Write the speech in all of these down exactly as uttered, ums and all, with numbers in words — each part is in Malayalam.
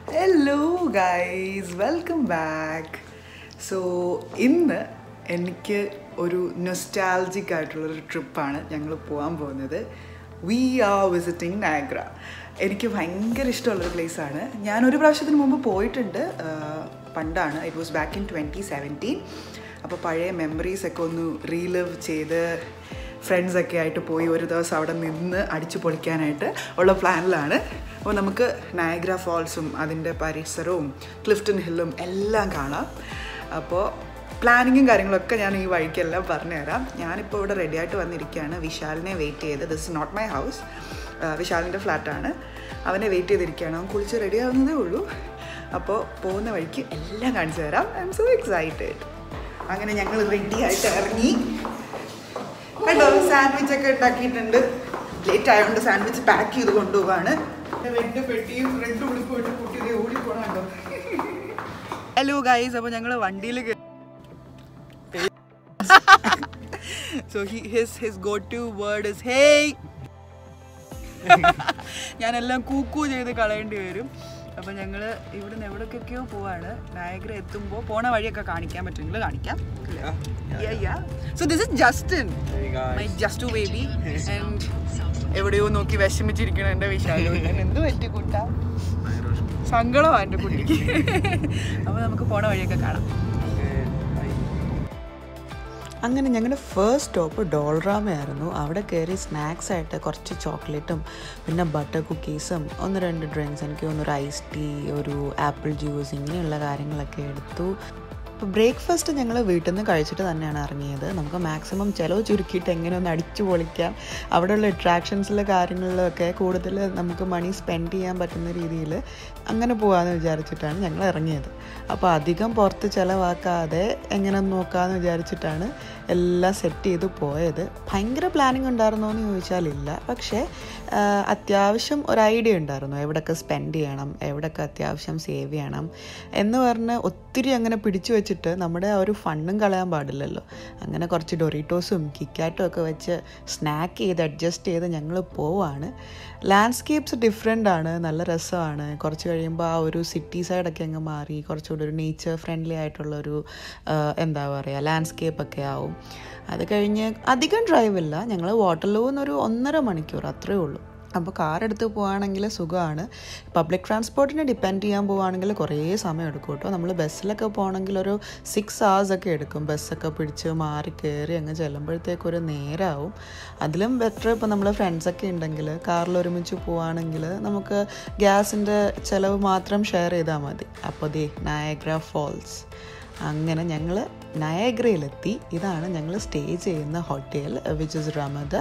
Hello guys, welcome back. So ഇന്ന് എനിക്ക് ഒരു നൊസ്റ്റാൾജിക് ആയിട്ടുള്ളൊരു ട്രിപ്പാണ് ഞങ്ങൾ പോകാൻ പോകുന്നത്. We are visiting Niagara. എനിക്ക് ഭയങ്കര ഇഷ്ടമുള്ളൊരു പ്ലേസാണ്. ഞാനൊരു പ്രാവശ്യത്തിന് മുമ്പ് പോയിട്ടുണ്ട്, പണ്ടാണ്. It was back in twenty seventeen. അപ്പോൾ പഴയ മെമ്മറീസൊക്കെ ഒന്ന് റീലിവ് ചെയ്ത് ഫ്രണ്ട്സൊക്കെ ആയിട്ട് പോയി ഒരു ദിവസം അവിടെ നിന്ന് അടിച്ചു പൊളിക്കാനായിട്ട് ഉള്ള പ്ലാനിലാണ്. അപ്പോൾ നമുക്ക് നയഗ്ര ഫാൾസും അതിൻ്റെ പരിസരവും ക്ലിഫ്റ്റൺ ഹില്ലും എല്ലാം കാണാം. അപ്പോൾ പ്ലാനിങ്ങും കാര്യങ്ങളൊക്കെ ഞാൻ ഈ വഴിക്കെല്ലാം പറഞ്ഞുതരാം. ഞാനിപ്പോൾ ഇവിടെ റെഡി ആയിട്ട് വന്നിരിക്കുകയാണ്. വിശാലിനെ വെയിറ്റ് ചെയ്ത്, this is not my house, വിശാലിൻ്റെ ഫ്ലാറ്റാണ്. അവനെ വെയിറ്റ് ചെയ്തിരിക്കുകയാണ്. അവൻ കുളിച്ച് റെഡി ആവുന്നതേ ഉള്ളൂ. അപ്പോൾ പോകുന്ന വഴിക്ക് എല്ലാം കാണിച്ചു തരാം. I'm so excited. അങ്ങനെ ഞങ്ങൾ റെഡി ആയിട്ട് ഇറങ്ങി. കണ്ടോ, സാൻഡ്വിച്ച് ഒക്കെ ഉണ്ടാക്കിയിട്ടുണ്ട്. ലേറ്റ് ആയതുകൊണ്ട് സാൻഡ്വിച്ച് പാക്ക് ചെയ്ത് കൊണ്ടുപോവാണ്. റെഡ് പെട്ടിയും റെഡ് ഉടുപ്പോയിട്ട് കുട്ടിയെ ഓടിപ്പോണോ. ഹലോ ഗൈസ്, അപ്പോൾ ഞങ്ങൾ വണ്ടിയിൽ so his his go to word is hey. ഞാനെല്ലാം കൂക്കൂ ചെയ്ത് കളയേണ്ടി വരും. അപ്പോൾ ഞങ്ങൾ ഇവിടുന്ന് എവിടേക്കൊക്കെയോ പോവാണ്. നയഗ്ര എത്തുമ്പോൾ പോണ വഴിയൊക്കെ കാണിക്കാൻ പറ്റുമെങ്കിൽ കാണിക്കാം. So this is Justin, my just baby. And എവിടെയോ നോക്കി വിഷമിച്ചിരിക്കണം എൻ്റെ വിശാലോ. എന്ത് പറ്റി കുട്ട, സങ്കടമാണ് എൻ്റെ കുട്ടിക്ക്. അപ്പോൾ നമുക്ക് പോണ വഴിയൊക്കെ കാണാം. അങ്ങനെ ഞങ്ങളുടെ ഫസ്റ്റ് സ്റ്റോപ്പ് ഡോൾറാമയായിരുന്നു. അവിടെ കയറി സ്നാക്സ് ആയിട്ട് കുറച്ച് ചോക്ലേറ്റും പിന്നെ ബട്ടർ കുക്കീസും ഒന്ന് രണ്ട് ഡ്രിങ്ക്സ്, എനിക്ക് തോന്നുന്നു ഒരു ഐസ് ടീ, ഒരു ആപ്പിൾ ജ്യൂസ്, ഇങ്ങനെയുള്ള കാര്യങ്ങളൊക്കെ എടുത്തു. അപ്പോൾ ബ്രേക്ക്ഫാസ്റ്റ് ഞങ്ങൾ വീട്ടിൽ നിന്ന് കഴിച്ചിട്ട് തന്നെയാണ് ഇറങ്ങിയത്. നമുക്ക് മാക്സിമം ചിലവ് ചുരുക്കിയിട്ട് എങ്ങനെ ഒന്ന് അടിച്ചു പൊളിക്കാം, അവിടെയുള്ള അട്രാക്ഷൻസിലെ കാര്യങ്ങളിലൊക്കെ കൂടുതൽ നമുക്ക് മണി സ്പെൻഡ് ചെയ്യാൻ പറ്റുന്ന രീതിയിൽ അങ്ങനെ പോകാമെന്ന് വിചാരിച്ചിട്ടാണ് ഞങ്ങൾ ഇറങ്ങിയത്. അപ്പോൾ അധികം പുറത്ത് ചിലവാക്കാതെ എങ്ങനെ നോക്കാമെന്ന് വിചാരിച്ചിട്ടാണ് എല്ലാം സെറ്റ് ചെയ്ത് പോയത്. ഭയങ്കര പ്ലാനിങ് ഉണ്ടായിരുന്നോ എന്ന് ചോദിച്ചാലില്ല, പക്ഷേ അത്യാവശ്യം ഒരു ഐഡിയ ഉണ്ടായിരുന്നു എവിടെയൊക്കെ സ്പെൻഡ് ചെയ്യണം, എവിടെയൊക്കെ അത്യാവശ്യം സേവ് ചെയ്യണം എന്ന് പറഞ്ഞ് ഒത്തിരി അങ്ങനെ പിടിച്ചു വെച്ചിട്ട് നമ്മുടെ ആ ഒരു ഫണ്ടും കളയാൻ പാടില്ലല്ലോ. അങ്ങനെ കുറച്ച് ഡൊറിറ്റോസും കിക്കാറ്റും ഒക്കെ വെച്ച് സ്നാക്ക് ചെയ്ത് അഡ്ജസ്റ്റ് ചെയ്ത് ഞങ്ങൾ പോവാണ്. ലാൻഡ്സ്കേപ്സ് ഡിഫറെൻ്റ് ആണ്, നല്ല രസമാണ്. കുറച്ച് കഴിയുമ്പോൾ ആ ഒരു സിറ്റി സൈഡൊക്കെ അങ്ങ് മാറി കുറച്ചുകൂടി ഒരു നേച്ചർ ഫ്രണ്ട്ലി ആയിട്ടുള്ളൊരു എന്താ പറയുക ലാൻഡ്സ്കേപ്പൊക്കെ ആവും. അത് കഴിഞ്ഞ് അധികം ഡ്രൈവില്ല, ഞങ്ങൾ വാട്ടർലൂവിൽ നിന്നൊരു ഒന്നര മണിക്കൂർ അത്രയേ ഉള്ളൂ. അപ്പോൾ കാർ എടുത്ത് പോവുകയാണെങ്കിൽ സുഖമാണ്. പബ്ലിക് ട്രാൻസ്പോർട്ടിനെ ഡിപ്പെൻഡ് ചെയ്യാൻ പോവുകയാണെങ്കിൽ കുറേ സമയം എടുക്കും കേട്ടോ. നമ്മൾ ബസ്സിലൊക്കെ പോകണമെങ്കിൽ ഒരു സിക്സ് അവേഴ്സ് ഒക്കെ എടുക്കും. ബസ്സൊക്കെ പിടിച്ച് മാറി കയറി അങ്ങ് ചെല്ലുമ്പോഴത്തേക്കൊരു നേരമാവും. അതിലും ബെറ്റർ ഇപ്പോൾ നമ്മൾ ഫ്രണ്ട്സൊക്കെ ഉണ്ടെങ്കിൽ കാറിൽ ഒരുമിച്ച് പോവുകയാണെങ്കിൽ നമുക്ക് ഗ്യാസിൻ്റെ ചിലവ് മാത്രം ഷെയർ ചെയ്താൽ മതി. അപ്പോൾ ദേ നയഗ്ര ഫാൾസ്. അങ്ങനെ ഞങ്ങൾ നയഗ്രയിലെത്തി. ഇതാണ് ഞങ്ങൾ സ്റ്റേ ചെയ്യുന്ന ഹോട്ടൽ, വിച്ച് ഇസ് റമദ.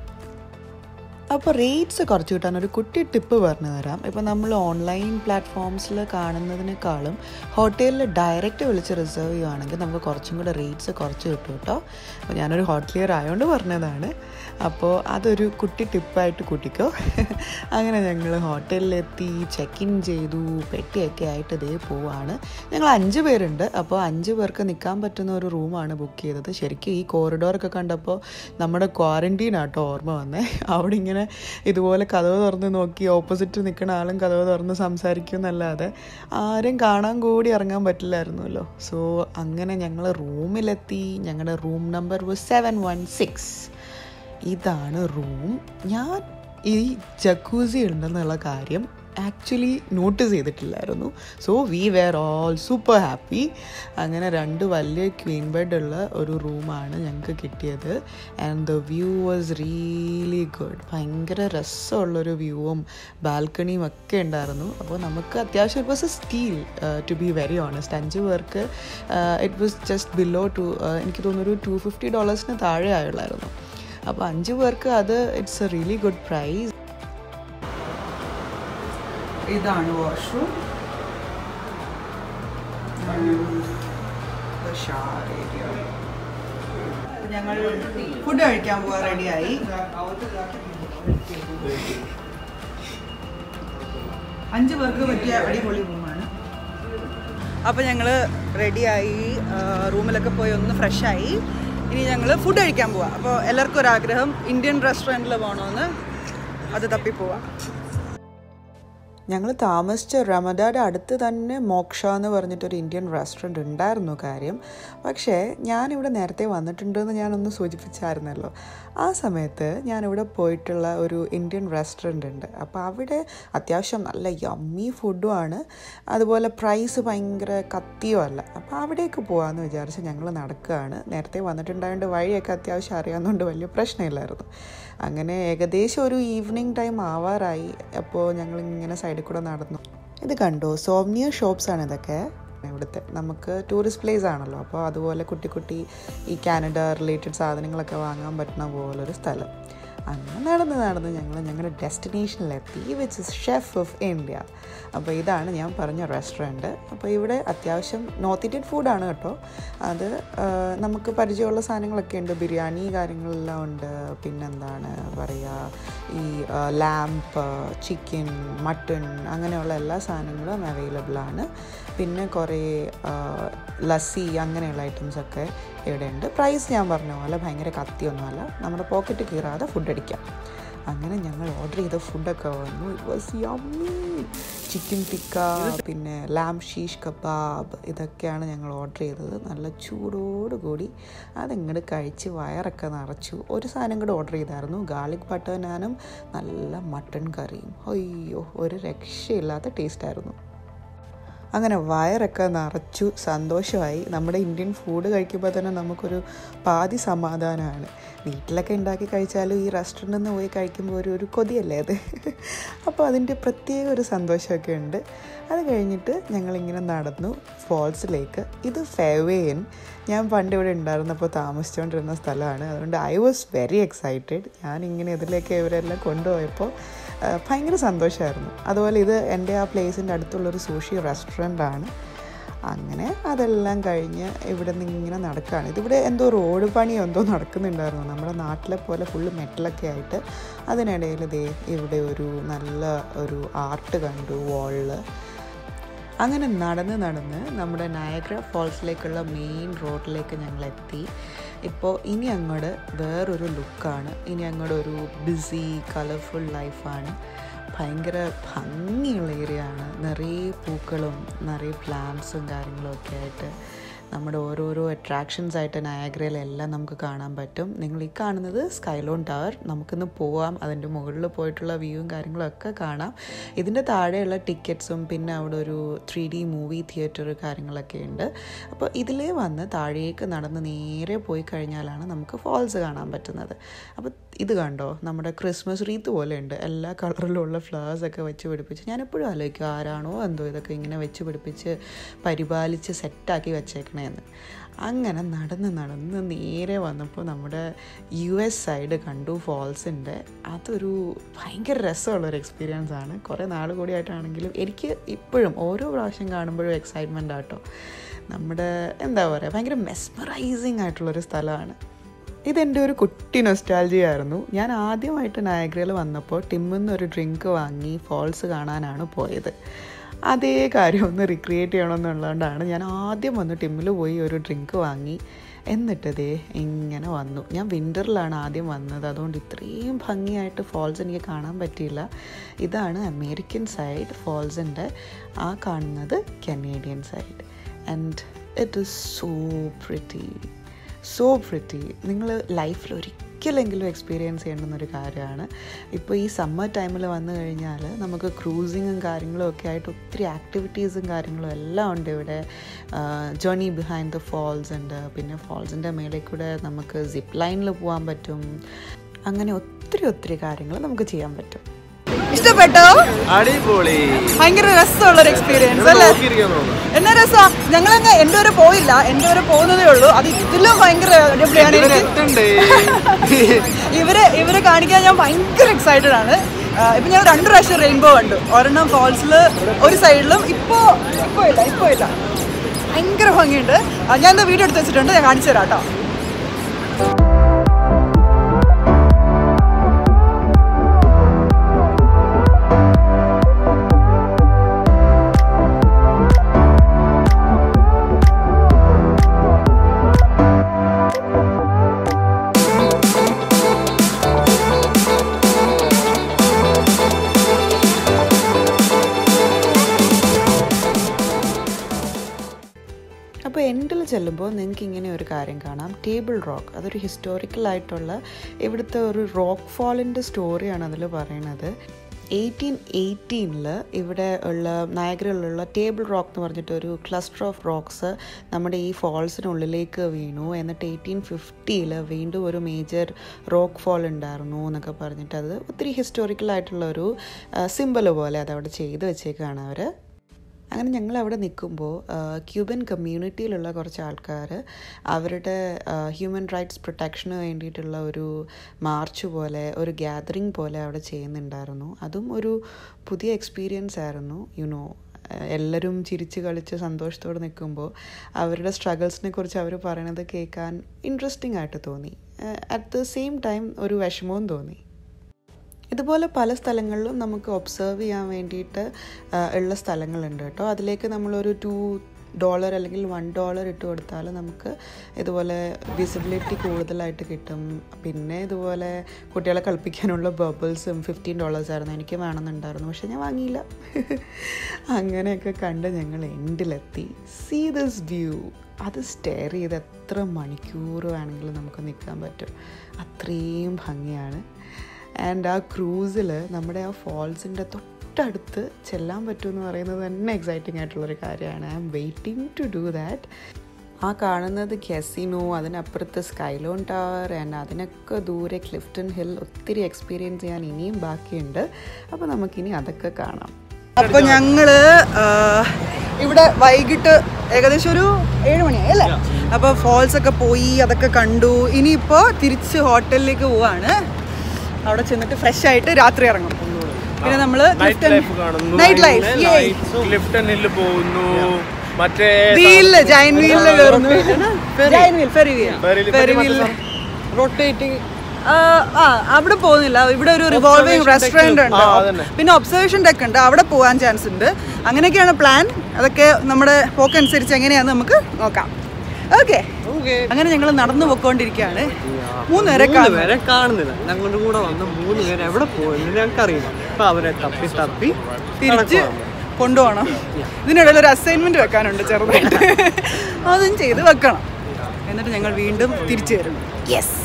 അപ്പോൾ റേറ്റ്സ് കുറച്ച് കിട്ടാൻ ഒരു കുട്ടി ടിപ്പ് പറഞ്ഞു തരാം. ഇപ്പോൾ നമ്മൾ ഓൺലൈൻ പ്ലാറ്റ്ഫോംസിൽ കാണുന്നതിനേക്കാളും ഹോട്ടലിൽ ഡയറക്റ്റ് വിളിച്ച് റിസർവ് ചെയ്യുകയാണെങ്കിൽ നമുക്ക് കുറച്ചും കൂടെ റേറ്റ്സ് കുറച്ച് കിട്ടും കേട്ടോ. അപ്പോൾ ഞാനൊരു ഹോട്ടലിയർ ആയതുകൊണ്ട് പറഞ്ഞതാണ്. അപ്പോൾ അതൊരു കുട്ടി ടിപ്പായിട്ട് കൂട്ടിക്കോ. അങ്ങനെ ഞങ്ങൾ ഹോട്ടലിലെത്തി, ചെക്ക് ഇൻ ചെയ്തു, പെട്ടിയൊക്കെ ആയിട്ട് ഇതേ പോവാണ്. ഞങ്ങൾ അഞ്ച് പേരുണ്ട്. അപ്പോൾ അഞ്ച് പേർക്ക് നിൽക്കാൻ പറ്റുന്ന ഒരു റൂമാണ് ബുക്ക് ചെയ്തത്. ശരിക്കും ഈ കോറിഡോറൊക്കെ കണ്ടപ്പോൾ നമ്മുടെ ക്വാറൻറ്റീൻ ആട്ടോ ഓർമ്മ വന്നേ. അവിടെ ഇങ്ങനെ ഇതുപോലെ കതവ് തുറന്ന് നോക്കി ഓപ്പോസിറ്റ് നിൽക്കുന്ന ആളും കതവ് തുറന്ന് സംസാരിക്കും എന്നല്ലാതെ ആരും കാണാൻ കൂടി ഇറങ്ങാൻ പറ്റില്ലായിരുന്നല്ലോ. സോ അങ്ങനെ ഞങ്ങൾ റൂമിലെത്തി. ഞങ്ങളുടെ room number was seven one six. ഇതാണ് റൂം. ഞാൻ ഈ ജക്കൂസി ഉണ്ടെന്നുള്ള കാര്യം ആക്ച്വലി നോട്ടീസ് ചെയ്തിട്ടില്ലായിരുന്നു. So we were all super happy. അങ്ങനെ രണ്ട് വലിയ ക്വീൻ ബെഡുള്ള ഒരു റൂമാണ് ഞങ്ങൾക്ക് കിട്ടിയത്. And the view was really good. ഭയങ്കര രസമുള്ളൊരു വ്യൂവും ബാൽക്കണിയും ഒക്കെ ഉണ്ടായിരുന്നു. അപ്പോൾ നമുക്ക് അത്യാവശ്യം it was a steal to be very honest. അഞ്ച് പേർക്ക് it was just below two എനിക്ക് തോന്നുന്നു ഒരു ടു ഫിഫ്റ്റി ഡോളേഴ്സിന് താഴെ ആയുള്ളായിരുന്നു. അപ്പോൾ അഞ്ച് പേർക്ക് അത് it's a really good price. ഇതാണ് വാഷ്റൂം. ഞങ്ങൾ ഫുഡ് കഴിക്കാൻ പോകാൻ റെഡിയായി. അഞ്ച് പേർക്ക് പറ്റിയ അടിപൊളി റൂമാണ്. അപ്പോൾ ഞങ്ങൾ റെഡിയായി, റൂമിലൊക്കെ പോയി ഒന്ന് ഫ്രഷായി. ഇനി ഞങ്ങൾ ഫുഡ് കഴിക്കാൻ പോവാം. അപ്പോൾ എല്ലാവർക്കും ഒരാഗ്രഹം ഇന്ത്യൻ റെസ്റ്റോറൻറ്റിൽ പോകണമെന്ന്, അത് തപ്പിപ്പോവാം. ഞങ്ങൾ താമസിച്ച റമദയുടെ അടുത്ത് തന്നെ മോക്ഷ എന്ന് പറഞ്ഞിട്ടൊരു ഇന്ത്യൻ റെസ്റ്റോറൻറ്റ് ഉണ്ടായിരുന്നു കാര്യം. പക്ഷേ ഞാനിവിടെ നേരത്തെ വന്നിട്ടുണ്ടെന്ന് ഞാനൊന്ന് സൂചിപ്പിച്ചായിരുന്നല്ലോ. ആ സമയത്ത് ഞാനിവിടെ പോയിട്ടുള്ള ഒരു ഇന്ത്യൻ റെസ്റ്റോറൻറ്റ് ഉണ്ട്. അപ്പോൾ അവിടെ അത്യാവശ്യം നല്ല യമ്മി ഫുഡുമാണ്, അതുപോലെ പ്രൈസ് ഭയങ്കര കത്തിയോ അല്ല. അപ്പോൾ അവിടേക്ക് പോകാമെന്ന് വിചാരിച്ച് ഞങ്ങൾ നടക്കുകയാണ്. നേരത്തെ വന്നിട്ടുണ്ടായതുകൊണ്ട് വഴിയൊക്കെ അത്യാവശ്യം അറിയാവുന്നതുകൊണ്ട് വലിയ പ്രശ്നമില്ലായിരുന്നു. അങ്ങനെ ഏകദേശം ഒരു ഈവനിങ് ടൈം ആവാറായി. അപ്പോൾ ഞങ്ങളിങ്ങനെ സൈഡിൽ കൂടെ നടന്നു. ഇത് കണ്ടോ, സോവനിയർ ഷോപ്സാണ് ഇതൊക്കെ. ഇവിടുത്തെ നമുക്ക് ടൂറിസ്റ്റ് പ്ലേസ് ആണല്ലോ, അപ്പോൾ അതുപോലെ കുട്ടി കുട്ടി ഈ കാനഡ റിലേറ്റഡ് സാധനങ്ങളൊക്കെ വാങ്ങാൻ പറ്റുന്ന പോലൊരു സ്ഥലം. അങ്ങനെ നടന്ന് നടന്ന് ഞങ്ങൾ ഞങ്ങളുടെ ഡെസ്റ്റിനേഷനിലെത്തി, which is chef of India. അപ്പോൾ ഇതാണ് ഞാൻ പറഞ്ഞ റെസ്റ്റോറൻറ്റ്. അപ്പോൾ ഇവിടെ അത്യാവശ്യം നോർത്ത് ഇന്ത്യൻ ഫുഡാണ് കേട്ടോ. അത് നമുക്ക് പരിചയമുള്ള സാധനങ്ങളൊക്കെ ഉണ്ട്, ബിരിയാണി കാര്യങ്ങളെല്ലാം ഉണ്ട്. പിന്നെന്താണ് പറയുക, ഈ ലാംപ്, ചിക്കൻ, മട്ടൺ അങ്ങനെയുള്ള എല്ലാ സാധനങ്ങളും അവൈലബിൾ ആണ്. പിന്നെ കുറേ ലസ്സി അങ്ങനെയുള്ള ഐറ്റംസൊക്കെ ഇവിടെ ഉണ്ട്. പ്രൈസ് ഞാൻ പറഞ്ഞ പോലെ ഭയങ്കര കത്തിയൊന്നുമല്ല, നമ്മുടെ പോക്കറ്റ് കീറാതെ ഫുഡ് അടിക്കാം. അങ്ങനെ ഞങ്ങൾ ഓർഡർ ചെയ്ത ഫുഡൊക്കെ വന്നു. It was yummy. Chicken tikka, പിന്നെ ലാം ഷീഷ് കബാബ്, ഇതൊക്കെയാണ് ഞങ്ങൾ ഓർഡർ ചെയ്തത്. നല്ല ചൂടോടുകൂടി അതിങ്ങോട്ട് കഴിച്ച് വയറൊക്കെ നിറച്ചു. ഒരു സാധനം കൂടെ ഓർഡർ ചെയ്തായിരുന്നു, ഗാർലിക് ബട്ടർ നാനും നല്ല മട്ടൺ കറിയും. അയ്യോ, ഒരു രക്ഷയില്ലാത്ത ടേസ്റ്റായിരുന്നു. അങ്ങനെ വയറൊക്കെ നിറച്ചു, സന്തോഷമായി. നമ്മുടെ ഇന്ത്യൻ ഫുഡ് കഴിക്കുമ്പോൾ തന്നെ നമുക്കൊരു പാതി സമാധാനമാണ്. വീട്ടിലൊക്കെ ഉണ്ടാക്കി കഴിച്ചാലും ഈ റെസ്റ്റോറൻറ്റിൽ നിന്ന് പോയി കഴിക്കുമ്പോൾ ഒരു ഒരു കൊതിയല്ലേ അത്. അപ്പോൾ അതിൻ്റെ പ്രത്യേക ഒരു സന്തോഷമൊക്കെ ഉണ്ട്. അത് കഴിഞ്ഞിട്ട് ഞങ്ങളിങ്ങനെ നടന്നു ഫോൾസിലേക്ക്. ഇത് ഫെവേൻ, ഞാൻ പണ്ട് ഇവിടെ ഉണ്ടായിരുന്നപ്പോൾ താമസിച്ചുകൊണ്ടിരുന്ന സ്ഥലമാണ്. അതുകൊണ്ട് ഐ വാസ് വെരി എക്സൈറ്റഡ്. ഞാനിങ്ങനെ ഇതിലേക്ക് ഇവരെല്ലാം കൊണ്ടുപോയപ്പോൾ ഭയങ്കര സന്തോഷമായിരുന്നു. അതുപോലെ ഇത് എൻ്റെ ആ പ്ലേസിൻ്റെ അടുത്തുള്ളൊരു സൂഷി റെസ്റ്റോറൻ്റാണ്. അങ്ങനെ അതെല്ലാം കഴിഞ്ഞ് ഇവിടെ നിന്ന് ഇങ്ങനെ നടക്കുകയാണ്. ഇതിവിടെ എന്തോ റോഡ് പണിയോ എന്തോ നടക്കുന്നുണ്ടായിരുന്നു, നമ്മുടെ നാട്ടിലെ പോലെ ഫുള്ള് മെറ്റലൊക്കെ ആയിട്ട്. അതിനിടയിൽ ദേ ഇവിടെ ഒരു നല്ല ഒരു ആർട്ട് കണ്ടു വാളിൽ. അങ്ങനെ നടന്ന് നടന്ന് നമ്മുടെ നയാഗ്ര ഫോൾസിലേക്കുള്ള മെയിൻ റോഡിലേക്ക് ഞങ്ങളെത്തി. ഇപ്പോൾ ഇനി അങ്ങോട്ട് വേറൊരു ലുക്കാണ്. ഇനി അങ്ങോട്ട് ഒരു ബിസി കളർഫുൾ ലൈഫാണ്. ഭയങ്കര ഭംഗിയുള്ള ഏരിയ ആണ്. നിറയെ പൂക്കളും നിറയെ പ്ലാന്റ്സും കാര്യങ്ങളും ഒക്കെ ആയിട്ട് നമ്മുടെ ഓരോരോ അട്രാക്ഷൻസ് ആയിട്ട് നയാഗ്രയിലെല്ലാം നമുക്ക് കാണാൻ പറ്റും. നിങ്ങൾ ഈ കാണുന്നത് സ്കൈലോൺ ടവർ. നമുക്കിന്ന് പോവാം, അതിൻ്റെ മുകളിൽ പോയിട്ടുള്ള വ്യൂവും കാര്യങ്ങളും ഒക്കെ കാണാം. ഇതിൻ്റെ താഴെയുള്ള ടിക്കറ്റ്സും പിന്നെ അവിടെ ഒരു ത്രീ ഡി മൂവി തിയേറ്റർ കാര്യങ്ങളൊക്കെ ഉണ്ട്. അപ്പോൾ ഇതിലേ വന്ന് താഴേക്ക് നടന്ന് നേരെ പോയി കഴിഞ്ഞാലാണ് നമുക്ക് ഫോൾസ് കാണാൻ പറ്റുന്നത്. അപ്പോൾ ഇത് കണ്ടോ, നമ്മുടെ ക്രിസ്മസ് റീത്ത് പോലെ ഉണ്ട്, എല്ലാ കളറിലുള്ള ഫ്ലവേഴ്സൊക്കെ വെച്ച് പിടിപ്പിച്ച്. ഞാനെപ്പോഴും ആലോചിക്കും ആരാണോ എന്തോ ഇതൊക്കെ ഇങ്ങനെ വെച്ച് പിടിപ്പിച്ച് പരിപാലിച്ച് സെറ്റാക്കി വെച്ചേക്കണേന്ന്. അങ്ങനെ നടന്ന് നടന്ന് നേരെ വന്നപ്പോൾ നമ്മുടെ യു എസ് സൈഡ് കണ്ടു ഫോൾസിൻ്റെ. അതൊരു ഭയങ്കര രസമുള്ളൊരു എക്സ്പീരിയൻസ് ആണ്. കുറേ നാൾ കൂടിയായിട്ടാണെങ്കിലും എനിക്ക് ഇപ്പോഴും ഓരോ പ്രാവശ്യം കാണുമ്പോഴും എക്സൈറ്റ്മെൻ്റ് ആട്ടോ. നമ്മുടെ എന്താ പറയുക, ഭയങ്കര മെസ്മറൈസിങ് ആയിട്ടുള്ളൊരു സ്ഥലമാണ്. ഇതെൻ്റെ ഒരു കുട്ടി നൊസ്റ്റാൾജിയ ആയിരുന്നു. ഞാൻ ആദ്യമായിട്ട് നയാഗ്രയിൽ വന്നപ്പോൾ ടിമ്മിൽ നിന്ന് ഒരു ഡ്രിങ്ക് വാങ്ങി ഫോൾസ് കാണാനാണ് പോയത്. അതേ കാര്യം ഒന്ന് റിക്രിയേറ്റ് ചെയ്യണമെന്നുള്ളതുകൊണ്ടാണ് ഞാൻ ആദ്യം വന്ന് ടിമ്മിൽ പോയി ഒരു ഡ്രിങ്ക് വാങ്ങി. എന്നിട്ട് ദേ ഇങ്ങനെ വന്നു. ഞാൻ വിൻ്ററിലാണ് ആദ്യം വന്നത്, അതുകൊണ്ട് ഇത്രയും ഭംഗിയായിട്ട് ഫോൾസ് എനിക്ക് കാണാൻ പറ്റിയില്ല. ഇതാണ് അമേരിക്കൻ സൈഡ് ഫോൾസിൻ്റെ, ആ കാണുന്നത് Canadian side. And it is so pretty, so pretty. നിങ്ങൾ ലൈഫിൽ ഒരിക്കലെങ്കിലും എക്സ്പീരിയൻസ് ചെയ്യേണ്ടുന്നൊരു കാര്യമാണ്. ഇപ്പോൾ ഈ സമ്മർ ടൈമിൽ വന്നു കഴിഞ്ഞാൽ നമുക്ക് ക്രൂസിങ്ങും കാര്യങ്ങളും ഒക്കെ ആയിട്ട് ഒത്തിരി ആക്ടിവിറ്റീസും കാര്യങ്ങളും എല്ലാം ഉണ്ട് ഇവിടെ. ജേർണി ബിഹൈൻഡ് ദ ഫോൾസ് ഉണ്ട്, പിന്നെ ഫോൾസിൻ്റെ മേലെ കൂടെ നമുക്ക് സിപ്പ് ലൈനിൽ പോകാൻ പറ്റും. അങ്ങനെ ഒത്തിരി ഒത്തിരി കാര്യങ്ങൾ നമുക്ക് ചെയ്യാൻ പറ്റും. ഇഷ്ടപ്പെട്ടോ? അടിപൊളി, ഭയങ്കര രസമുള്ളൊരു എക്സ്പീരിയൻസ് അല്ലേ? എന്നാ രസാ. ഞങ്ങളങ്ങ് എൻ്റെ വരെ പോയില്ല, എൻ്റെ വരെ പോകുന്നതേ ഉള്ളൂ. അത് ഇതിലും ഭയങ്കര അടിപൊളിയാണ്. ഇവരെ ഇവരെ കാണിക്കാൻ ഞാൻ ഭയങ്കര എക്സൈറ്റഡ് ആണ്. ഇപ്പം ഞാൻ രണ്ട് പ്രാവശ്യം റെയിൻബോ കണ്ടു, ഒരെണ്ണം ഫോൾസിൽ ഒരു സൈഡിലും. ഇപ്പോൾ ഇപ്പോൾ ഇല്ല ഇപ്പോൾ ഇല്ല ഭയങ്കര ഭംഗിയുണ്ട്. ഞാൻ എന്താ വീഡിയോ എടുത്ത് വെച്ചിട്ടുണ്ട്, ഞാൻ കാണിച്ചു തരാം കേട്ടോ. ചെല്ലുമ്പോൾ നിങ്ങൾക്ക് ഇങ്ങനെ ഒരു കാര്യം കാണാം, ടേബിൾ റോക്ക്. അതൊരു ഹിസ്റ്റോറിക്കലായിട്ടുള്ള ഇവിടുത്തെ ഒരു റോക്ക് ഫോളിൻ്റെ സ്റ്റോറിയാണ് അതിൽ പറയുന്നത്. എയ്റ്റീൻ എയ്റ്റീനിൽ ഇവിടെ ഉള്ള നയഗ്രയിലുള്ള ടേബിൾ റോക്ക് എന്ന് പറഞ്ഞിട്ടൊരു ക്ലസ്റ്റർ ഓഫ് റോക്സ് നമ്മുടെ ഈ ഫോൾസിനുള്ളിലേക്ക് വീണു. എന്നിട്ട് എയ്റ്റീൻ ഫിഫ്റ്റിയിൽ വീണ്ടും ഒരു മേജർ റോക്ക് ഫോൾ ഉണ്ടായിരുന്നു എന്നൊക്കെ പറഞ്ഞിട്ട് അത് ഒത്തിരി ഹിസ്റ്റോറിക്കലായിട്ടുള്ളൊരു സിമ്പൽ പോലെ അതവിടെ ചെയ്ത് വെച്ചേക്കാണ് അവർ. അങ്ങനെ ഞങ്ങൾ അവിടെ നിൽക്കുമ്പോൾ ക്യൂബൻ കമ്മ്യൂണിറ്റിയിലുള്ള കുറച്ച് ആൾക്കാർ അവരുടെ ഹ്യൂമൻ റൈറ്റ്സ് പ്രൊട്ടക്ഷന് വേണ്ടിയിട്ടുള്ള ഒരു മാർച്ച് പോലെ ഒരു ഗ്യാതറിങ് പോലെ അവിടെ ചെയ്യുന്നുണ്ടായിരുന്നു. അതും ഒരു പുതിയ എക്സ്പീരിയൻസ് ആയിരുന്നു. യുനോ എല്ലാവരും ചിരിച്ച് കളിച്ച് സന്തോഷത്തോടെ നിൽക്കുമ്പോൾ അവരുടെ സ്ട്രഗിൾസിനെ കുറിച്ച് അവർ പറയണത് കേൾക്കാൻ ഇൻട്രസ്റ്റിംഗ് ആയിട്ട് തോന്നി. അറ്റ് ദ സെയിം ടൈം ഒരു വിഷമവും തോന്നി. ഇതുപോലെ പല സ്ഥലങ്ങളിലും നമുക്ക് ഒബ്സർവ് ചെയ്യാൻ വേണ്ടിയിട്ട് ഉള്ള സ്ഥലങ്ങളുണ്ട് കേട്ടോ. അതിലേക്ക് നമ്മളൊരു ടു ഡോളർ അല്ലെങ്കിൽ വൺ ഡോളർ ഇട്ട് കൊടുത്താൽ നമുക്ക് ഇതുപോലെ വിസിബിലിറ്റി കൂടുതലായിട്ട് കിട്ടും. പിന്നെ ഇതുപോലെ കുട്ടികളെ കളിപ്പിക്കാനുള്ള ബബിൾസും ഫിഫ്റ്റീൻ ഡോളേഴ്സായിരുന്നു എനിക്ക് വേണമെന്നുണ്ടായിരുന്നു, പക്ഷെ ഞാൻ വാങ്ങിയില്ല. അങ്ങനെയൊക്കെ കണ്ട് ഞങ്ങൾ എൻഡിലെത്തി. See this view. അത് സ്റ്റെയർ ചെയ്ത് എത്ര മണിക്കൂർ വേണമെങ്കിലും നമുക്ക് നിൽക്കാൻ പറ്റും, അത്രയും ഭംഗിയാണ്. ആൻഡ് ആ ക്രൂസിൽ നമ്മുടെ ആ ഫോൾസിൻ്റെ തൊട്ടടുത്ത് ചെല്ലാൻ പറ്റുമെന്ന് പറയുന്നത് തന്നെ എക്സൈറ്റിംഗ് ആയിട്ടുള്ളൊരു കാര്യമാണ്. I'm waiting to do that. ആ കാണുന്നത് കെസിനോ, അതിനപ്പുറത്ത് സ്കൈലോൺ ടവർ ആൻഡ് അതിനൊക്കെ ദൂരെ ക്ലിഫ്റ്റൺ ഹിൽ, ഒത്തിരി എക്സ്പീരിയൻസ് ചെയ്യാൻ ഇനിയും ബാക്കിയുണ്ട്. അപ്പോൾ നമുക്കിനി അതൊക്കെ കാണാം. അപ്പോൾ ഞങ്ങൾ ഇവിടെ വൈകിട്ട് ഏകദേശം ഒരു ഏഴ് മണിയായി അല്ലേ? അപ്പോൾ ഫോൾസൊക്കെ പോയി അതൊക്കെ കണ്ടു. ഇനിയിപ്പോൾ തിരിച്ച് ഹോട്ടലിലേക്ക് പോവാണ്. അവിടെ ചെന്നിട്ട് ഫ്രഷ് ആയിട്ട് രാത്രി ഇറങ്ങും. പിന്നെ നമ്മൾ നൈറ്റ് ലൈഫ് ക്ലിഫ്റ്റൺ ഹില്ല് പോകുന്നു, മറ്റേ വീലില് ജയന്റ് വീലില് കയറുന്നു. Giant wheel ferris wheel ferris wheel rotating. ആ അവിടെ പോകുന്നില്ല. ഇവിടെ ഒരു റിവോൾവിംഗ് റെസ്റ്റോറൻറ്റ് ഉണ്ട്, പിന്നെ ഒബ്സർവേഷൻ ഡെക്ക് ഉണ്ട്, അവിടെ പോകാൻ ചാൻസ് ഉണ്ട്. അങ്ങനെയൊക്കെയാണ് പ്ലാൻ. അതൊക്കെ നമ്മുടെ പോക്കനുസരിച്ച് എങ്ങനെയാണെന്ന് നമുക്ക് നോക്കാം. ഓക്കെ, അങ്ങനെ ഞങ്ങൾ നടന്നു പോയിക്കൊണ്ടിരിക്കുകയാണ്. മൂന്ന് പേരെ വരെ കാണുന്നില്ല. ഞങ്ങളുടെ കൂടെ വന്ന മൂന്ന് പേര് എവിടെ പോയെന്ന് ഞങ്ങൾക്ക് അറിയില്ല. അപ്പൊ അവരെ തപ്പി തപ്പി തിരിച്ച് കൊണ്ടുപോകണം. ഇതിനിടയിൽ ഒരു അസൈൻമെന്റ് വെക്കാനുണ്ട് ചെറുതായിട്ട്, അതും ചെയ്ത് വെക്കണം. എന്നിട്ട് ഞങ്ങൾ വീണ്ടും തിരിച്ചു വരും. യെസ്.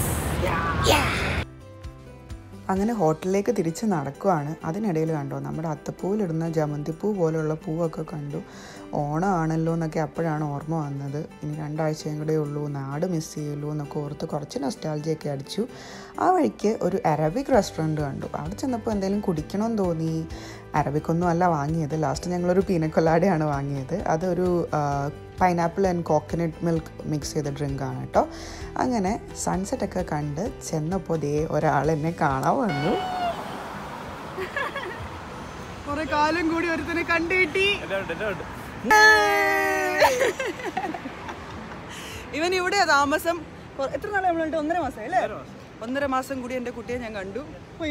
അങ്ങനെ ഹോട്ടലിലേക്ക് തിരിച്ച് നടക്കുവാണ്. അതിനിടയിൽ കണ്ടോ നമ്മുടെ അത്തപ്പൂവിലിടുന്ന ജമന്തിപ്പൂ പോലെയുള്ള പൂവൊക്കെ കണ്ടു. ഓണമാണല്ലോ എന്നൊക്കെ അപ്പോഴാണ് ഓർമ്മ വന്നത്. ഇനി രണ്ടാഴ്ചയും കൂടെ ഉള്ളൂ, നാട് മിസ് ചെയ്യുള്ളൂ എന്നൊക്കെ ഓർത്ത് കുറച്ച് നൊസ്റ്റാൾജിയൊക്കെ അടിച്ചു. ആ വഴിക്ക് ഒരു അറബിക് റെസ്റ്റോറൻറ്റ് കണ്ടു. അവിടെ ചെന്നപ്പോൾ എന്തെങ്കിലും കുടിക്കണമെന്ന് തോന്നി. അറബിക്കൊന്നും അല്ല വാങ്ങിയത്. ലാസ്റ്റ് ഞങ്ങളൊരു പീനക്കൊലാഡയാണ് വാങ്ങിയത്. അതൊരു pineapple and coconut milk mix ചെയ്ത ഡ്രിങ്കാണ് കേട്ടോ. അങ്ങനെ സൺസെറ്റൊക്കെ കണ്ട് ചെന്നപ്പോൾ ദേ ഒരാൾ എന്നെ കാണാൻ വന്നു. കുറെ കാലം കൂടി ഒരുത്തനെ കണ്ടു കിട്ടി. ഇവൻ ഇവിടെ താമസം എത്ര നാളെ നമ്മളുണ്ട്? ഒന്നര മാസം അല്ലേ? ഒന്നര മാസം കൂടി എൻ്റെ കുട്ടിയെ ഞാൻ കണ്ടു.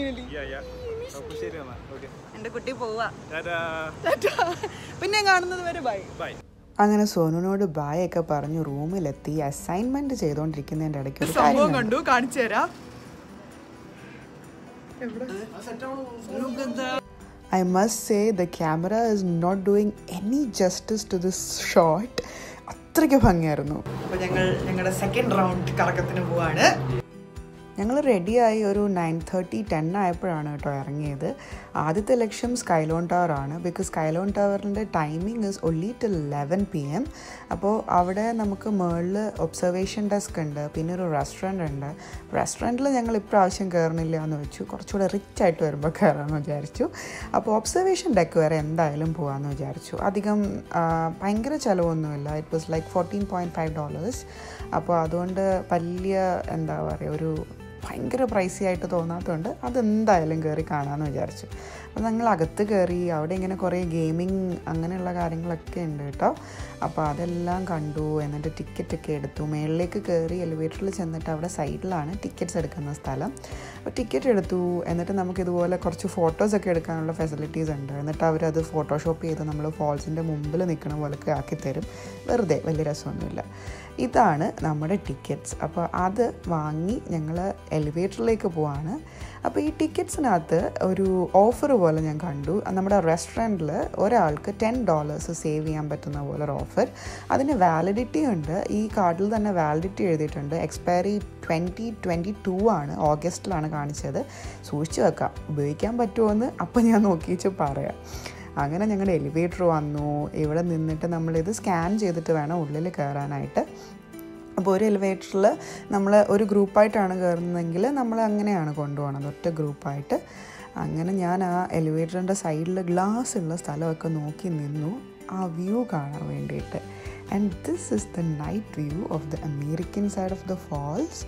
എൻ്റെ കുട്ടി പോവാ. പിന്നെ കാണുന്നത് വരെ ബൈ. അങ്ങനെ സോനുവിനോട് ബായ് ഒക്കെ പറഞ്ഞു റൂമിലെത്തി. അസൈൻമെന്റ് ചെയ്തോണ്ടിരിക്കുന്നതിന്റെ ഇടയ്ക്ക് ഒരു സംഭവം കണ്ടു, കാണിച്ചു തരാം. I must say the camera is not doing any justice to this shot. അത്രയ്ക്ക് ഭംഗിയായിരുന്നു. അപ്പോൾ ഞങ്ങൾ ഞങ്ങളുടെ സെക്കൻഡ് റൗണ്ട് കറക്കത്തിന് പോവാണ്. ഞങ്ങൾ റെഡിയായി ഒരു നയൻ തേർട്ടി ടെൻ ആയപ്പോഴാണ് കേട്ടോ ഇറങ്ങിയത്. ആദ്യത്തെ ലക്ഷ്യം സ്കൈലോൺ ടവർ ആണ്. ബിക്കോസ് സ്കൈലോൺ ടവറിൻ്റെ timing is only till eleven P M. അപ്പോൾ അവിടെ നമുക്ക് മുകളിൽ ഒബ്സർവേഷൻ ഡെസ്ക് ഉണ്ട്, പിന്നെ ഒരു റെസ്റ്റോറൻറ്റ് ഉണ്ട്. റെസ്റ്റോറൻറ്റിൽ ഞങ്ങൾ ഇപ്രാവശ്യം കയറണില്ല എന്ന് വെച്ചു, കുറച്ചുകൂടെ റിച്ച് ആയിട്ട് വരുമ്പോൾ കയറാമെന്ന് വിചാരിച്ചു. അപ്പോൾ ഒബ്സർവേഷൻ ഡെക്ക് വരെ എന്തായാലും പോകാമെന്ന് വിചാരിച്ചു. അധികം ഭയങ്കര ചിലവൊന്നുമില്ല. It was like fourteen point five dollars. അപ്പോൾ അതുകൊണ്ട് വലിയ എന്താ പറയുക ഒരു ഭയങ്കര പ്രൈസി ആയിട്ട് തോന്നാത്തതുകൊണ്ട് അതെന്തായാലും കയറി കാണാമെന്ന് വിചാരിച്ചു. അപ്പോൾ ഞങ്ങൾ അകത്ത് കയറി. അവിടെ ഇങ്ങനെ കുറേ ഗെയിമിങ് അങ്ങനെയുള്ള കാര്യങ്ങളൊക്കെ ഉണ്ട് കേട്ടോ. അപ്പോൾ അതെല്ലാം കണ്ടു. എന്നിട്ട് ടിക്കറ്റൊക്കെ എടുത്തു. മുകളിലേക്ക് കയറി എലിവേറ്ററിൽ ചെന്നിട്ട് അവിടെ സൈഡിലാണ് ടിക്കറ്റ്സ് എടുക്കുന്ന സ്ഥലം. അപ്പോൾ ടിക്കറ്റ് എടുത്തു. എന്നിട്ട് നമുക്കിതുപോലെ കുറച്ച് ഫോട്ടോസൊക്കെ എടുക്കാനുള്ള ഫെസിലിറ്റീസ് ഉണ്ട്. എന്നിട്ട് അവരത് ഫോട്ടോഷോപ്പ് ചെയ്ത് നമ്മൾ ഫോൾസിൻ്റെ മുമ്പിൽ നിൽക്കണ പോലൊക്കെ ആക്കിത്തരും. വെറുതെ, വലിയ രസമൊന്നുമില്ല. ഇതാണ് നമ്മുടെ ടിക്കറ്റ്സ്. അപ്പോൾ അത് വാങ്ങി ഞങ്ങൾ എലിവേറ്ററിലേക്ക് പോവാണ്. അപ്പോൾ ഈ ടിക്കറ്റ്സിനകത്ത് ഒരു ഓഫർ പോലെ ഞാൻ കണ്ടു. നമ്മുടെ റെസ്റ്റോറൻറ്റിൽ ഒരാൾക്ക് ടെൻ ഡോളേഴ്സ് സേവ് ചെയ്യാൻ പറ്റുന്ന പോലെ ഒരു ഓഫർ. അതിന് വാലിഡിറ്റി ഉണ്ട്. ഈ കാർഡിൽ തന്നെ വാലിഡിറ്റി എഴുതിയിട്ടുണ്ട്. എക്സ്പയറി ട്വൻറ്റി ട്വൻറ്റി ടു ആണ്, ഓഗസ്റ്റിലാണ് കാണിച്ചത്. സൂക്ഷിച്ച് വെക്കാം, ഉപയോഗിക്കാൻ പറ്റുമോയെന്ന് അപ്പം ഞാൻ നോക്കിച്ച് പറയാം. അങ്ങനെ ഞങ്ങളുടെ എലിവേറ്റർ വന്നു. ഇവിടെ നിന്നിട്ട് നമ്മളിത് സ്കാൻ ചെയ്തിട്ട് വേണം ഉള്ളിൽ കയറാനായിട്ട്. അപ്പോൾ ഒരു എലിവേറ്ററിൽ നമ്മൾ ഒരു ഗ്രൂപ്പായിട്ടാണ് കയറുന്നതെങ്കിൽ നമ്മൾ അങ്ങനെയാണ് കൊണ്ടുപോകണത്, ഒറ്റ ഗ്രൂപ്പായിട്ട്. അങ്ങനെ ഞാൻ ആ എലിവേറ്ററിൻ്റെ സൈഡിൽ ഗ്ലാസ് ഉള്ള സ്ഥലമൊക്കെ നോക്കി നിന്നു ആ വ്യൂ കാണാൻ വേണ്ടിയിട്ട്. And this is the night view of the American side of the falls.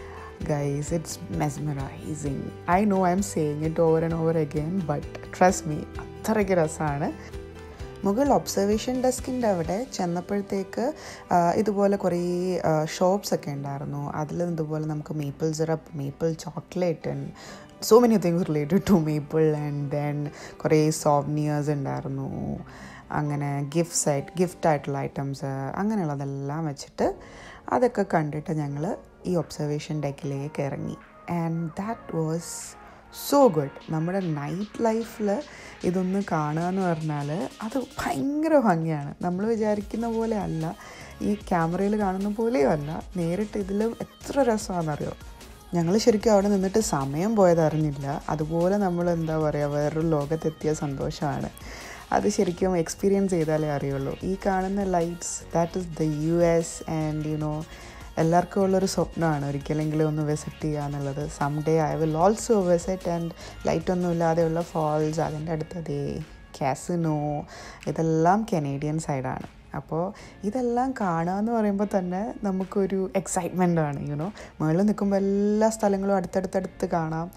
Guys, it's mesmerizing. I know I'm saying it over and over again, but trust me, അത്രയ്ക്ക് രസമാണ്. മുകളിൽ ഒബ്സർവേഷൻ ഡെസ്കിൻ്റെ അവിടെ ചെന്നപ്പോഴത്തേക്ക് ഇതുപോലെ കുറേ ഷോപ്സ് ഒക്കെ ഉണ്ടായിരുന്നു. അതിൽ ഇതുപോലെ നമുക്ക് maple syrup, maple chocolate and so many things related to maple. And then കുറേ സോവനിയേഴ്സ് ഉണ്ടായിരുന്നു. അങ്ങനെ ഗിഫ്റ്റ്സ് ആയിട്ട് ഗിഫ്റ്റായിട്ടുള്ള ഐറ്റംസ് അങ്ങനെയുള്ളതെല്ലാം വെച്ചിട്ട് അതൊക്കെ കണ്ടിട്ട് ഞങ്ങൾ ഈ ഒബ്സർവേഷൻ ഡെക്കിലേക്ക് ഇറങ്ങി. And that was so good. നമ്മുടെ നൈറ്റ് ലൈഫിൽ ഇതൊന്ന് കാണുക എന്ന് പറഞ്ഞാൽ അത് ഭയങ്കര ഭംഗിയാണ്. നമ്മൾ വിചാരിക്കുന്ന പോലെ അല്ല, ഈ ക്യാമറയിൽ കാണുന്ന പോലെയും അല്ല, നേരിട്ട് ഇതിലും എത്ര രസമാണെന്നറിയോ. ഞങ്ങൾ ശരിക്കും അവിടെ നിന്നിട്ട് സമയം പോയത് അറിഞ്ഞില്ല. അതുപോലെ നമ്മൾ എന്താ പറയുക, വേറൊരു ലോകത്തെത്തിയ സന്തോഷമാണ്. അത് ശരിക്കും എക്സ്പീരിയൻസ് ചെയ്താലേ അറിയുള്ളൂ. ഈ കാണുന്ന lights, that is the U S. And you know, എല്ലാവർക്കും ഉള്ളൊരു സ്വപ്നമാണ് ഒരിക്കലെങ്കിലും ഒന്ന് വിസിറ്റ് ചെയ്യുക എന്നുള്ളത്. Someday I will also visit. And ലൈറ്റൊന്നും ഇല്ലാതെയുള്ള ഫാൾസ്, അതിൻ്റെ അടുത്തതേ കാസിനോ, ഇതെല്ലാം കനേഡിയൻ സൈഡാണ്. അപ്പോൾ ഇതെല്ലാം കാണുക എന്ന് പറയുമ്പോൾ തന്നെ നമുക്കൊരു എക്സൈറ്റ്മെൻ്റ് ആണ്. യുനോ, മുകളിൽ നിൽക്കുമ്പോൾ എല്ലാ സ്ഥലങ്ങളും അടുത്തടുത്തടുത്ത് കാണാം.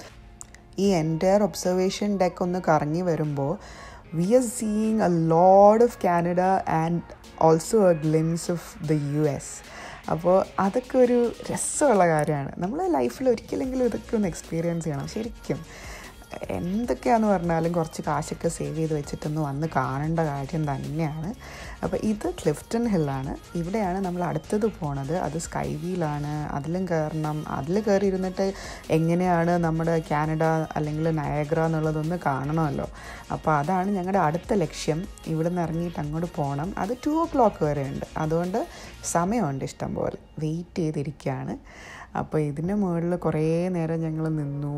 ഈ എൻ്റയർ ഒബ്സർവേഷൻ ഡെക്ക് ഒന്ന് കറങ്ങി വരുമ്പോൾ we are seeing a lot of Canada and also a glimpse of the U S. അപ്പോൾ അതൊക്കെ ഒരു രസമുള്ള കാര്യമാണ്. നമ്മൾ ലൈഫിൽ ഒരിക്കലെങ്കിലും ഇതൊക്കെ ഒന്ന് എക്സ്പീരിയൻസ് ചെയ്യണം. ശരിക്കും എന്തൊക്കെയാണെന്ന് പറഞ്ഞാലും കുറച്ച് കാശൊക്കെ സേവ് ചെയ്ത് വെച്ചിട്ടൊന്ന് വന്ന് കാണേണ്ട കാര്യം തന്നെയാണ്. അപ്പോൾ ഇത് ക്ലിഫ്റ്റൺ ഹില്ലാണ്. ഇവിടെയാണ് നമ്മൾ അടുത്തത് പോണത്. അത് സ്കൈ വീലാണ്. അതിലും കയറണം. അതിൽ കയറി ഇരുന്നിട്ട് എങ്ങനെയാണ് നമ്മുടെ കാനഡ അല്ലെങ്കിൽ നയാഗ്ര എന്നുള്ളതൊന്ന് കാണണമല്ലോ. അപ്പോൾ അതാണ് ഞങ്ങളുടെ അടുത്ത ലക്ഷ്യം. ഇവിടെ നിന്ന് ഇറങ്ങിയിട്ട് അങ്ങോട്ട് പോകണം. അത് ടു ഓ ക്ലോക്ക് വരെ ഉണ്ട്. അതുകൊണ്ട് സമയമുണ്ട് ഇഷ്ടം പോലെ. വെയിറ്റ് ചെയ്തിരിക്കുകയാണ്. അപ്പോൾ ഇതിൻ്റെ മുകളിൽ കുറേ നേരം ഞങ്ങൾ നിന്നു.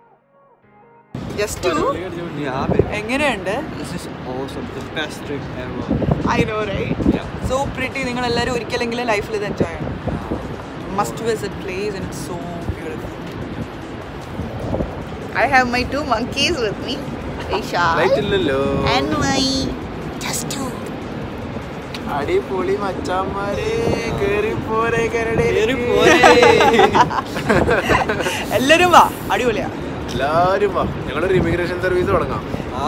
ജസ്റ്റ് എങ്ങനെയുണ്ട്? This is awesome, the best trip ever. I know, right? Yeah. So pretty. നിങ്ങൾ എല്ലാവരും ഒരിക്കലെങ്കിലും ലൈഫിൽ ഇത് എൻജോയ് ചെയ്യണം. Must visit place and it's so beautiful. I have my two monkeys with me. Aisha and my just two. അടിപൊളി മച്ചാന്മാരെ, കേറി പോരെ എല്ലാരും വാ, അടിപൊളിയാ. എല്ലാരും വാ, ഞങ്ങളൊരു ഇമിഗ്രേഷൻ സർവീസ് തുടങ്ങാം.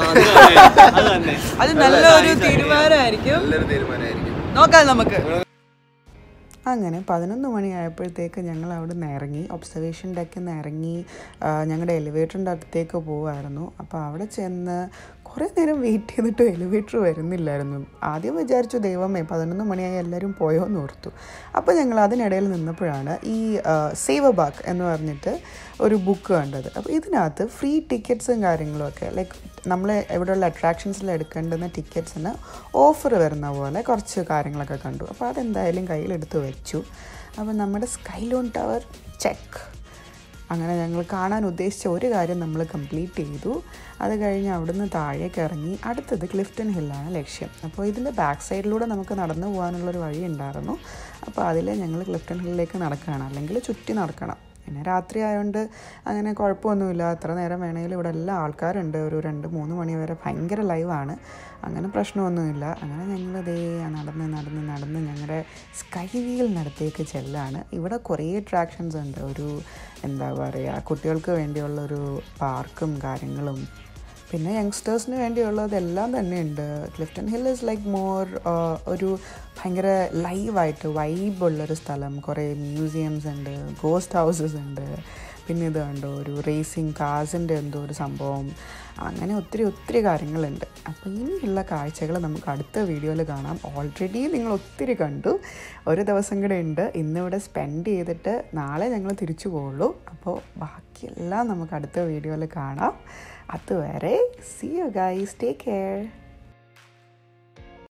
അത് നല്ലൊരു തീരുമാനമായിരിക്കും. നല്ലൊരു തീരുമാനമായിരിക്കും. നോക്കാം നമുക്ക്. അങ്ങനെ പതിനൊന്ന് മണിയായപ്പോഴത്തേക്ക് ഞങ്ങൾ അവിടെ നിന്ന് ഇറങ്ങി. ഒബ്സർവേഷൻ ഡെക്കിൽ നിന്ന് ഇറങ്ങി ഞങ്ങളുടെ എലിവേറ്ററിൻ്റെ അടുത്തേക്ക് പോവുമായിരുന്നു. അപ്പോൾ അവിടെ ചെന്ന് കുറേ നേരം വെയിറ്റ് ചെയ്തിട്ട് എലിവേറ്റർ വരുന്നില്ലായിരുന്നു. ആദ്യം വിചാരിച്ചു ദൈവമേ പതിനൊന്ന് മണിയായി എല്ലാവരും പോയോ എന്ന് ഓർത്തു. അപ്പോൾ ഞങ്ങൾ അതിനിടയിൽ നിന്നപ്പോഴാണ് ഈ സേവ് എ ബക്ക് എന്ന് പറഞ്ഞിട്ട് ഒരു ബുക്ക് കണ്ടത്. അപ്പോൾ ഇതിനകത്ത് ഫ്രീ ടിക്കറ്റ്സും കാര്യങ്ങളുമൊക്കെ ലൈക്ക് നമ്മൾ എവിടെയുള്ള അട്രാക്ഷൻസിൽ എടുക്കേണ്ടുന്ന ടിക്കറ്റ്സിന് ഓഫർ വരുന്ന പോലെ കുറച്ച് കാര്യങ്ങളൊക്കെ കണ്ടു. അപ്പോൾ അതെന്തായാലും കയ്യിലെടുത്ത് വെച്ചു. അപ്പോൾ നമ്മുടെ സ്കൈലോൺ ടവർ ചെക്ക്. അങ്ങനെ ഞങ്ങൾ കാണാൻ ഉദ്ദേശിച്ച ഒരു കാര്യം നമ്മൾ കംപ്ലീറ്റ് ചെയ്തു. അത് കഴിഞ്ഞ് അവിടുന്ന് താഴേക്ക് ഇറങ്ങി. അടുത്തത് ക്ലിഫ്റ്റൺ ഹില്ലാണ് ലക്ഷ്യം. അപ്പോൾ ഇതിൻ്റെ ബാക്ക് സൈഡിലൂടെ നമുക്ക് നടന്നു പോകാനുള്ളൊരു വഴി ഉണ്ടായിരുന്നു. അപ്പോൾ അതിൽ ഞങ്ങൾ ക്ലിഫ്റ്റൺ ഹില്ലിലേക്ക് നടക്കുകയാണ്, അല്ലെങ്കിൽ ചുറ്റി നടക്കണം. പിന്നെ രാത്രി ആയതുകൊണ്ട് അങ്ങനെ കുഴപ്പമൊന്നുമില്ല. എത്ര നേരം വേണമെങ്കിലും ഇവിടെ എല്ലാ ആൾക്കാരുണ്ട്. ഒരു രണ്ട് മൂന്ന് മണി വരെ ഭയങ്കര ലൈവാണ്. അങ്ങനെ പ്രശ്നമൊന്നുമില്ല. അങ്ങനെ ഞങ്ങൾ ദേ നടന്ന് നടന്ന് നടന്ന് ഞങ്ങളുടെ സ്കൈ വീലിനടുത്തേക്ക് ചെല്ലാണ്. ഇവിടെ കുറേ അട്രാക്ഷൻസ് ഉണ്ട്. ഒരു എന്താ പറയുക, കുട്ടികൾക്ക് വേണ്ടിയുള്ളൊരു പാർക്കും കാര്യങ്ങളും പിന്നെ യങ്സ്റ്റേഴ്സിന് വേണ്ടിയുള്ളതെല്ലാം തന്നെയുണ്ട്. Clifton Hill is like more ഒരു ഭയങ്കര ലൈവായിട്ട് വൈബുള്ളൊരു സ്ഥലം. കുറേ മ്യൂസിയംസ് ഉണ്ട്, ഗോസ്റ്റ് ഹൗസസ് ഉണ്ട്. പിന്നെ ഇത് കണ്ടോ ഒരു റേസിങ് കാസിൻ്റെ എന്തോ ഒരു സംഭവം, അങ്ങനെ ഒത്തിരി ഒത്തിരി കാര്യങ്ങളുണ്ട്. അപ്പോൾ ഇനിയുള്ള കാഴ്ചകൾ നമുക്ക് അടുത്ത വീഡിയോയിൽ കാണാം. ഓൾറെഡി നിങ്ങൾ ഒത്തിരി കണ്ടു, ഒരു ദിവസം കൂടെ ഉണ്ട്. ഇന്നിവിടെ സ്പെൻഡ് ചെയ്തിട്ട് നാളെ ഞങ്ങൾ തിരിച്ചു പോകുള്ളൂ. അപ്പോൾ ബാക്കിയെല്ലാം നമുക്ക് അടുത്ത വീഡിയോയിൽ കാണാം. അതുവരെ see you guys, take care.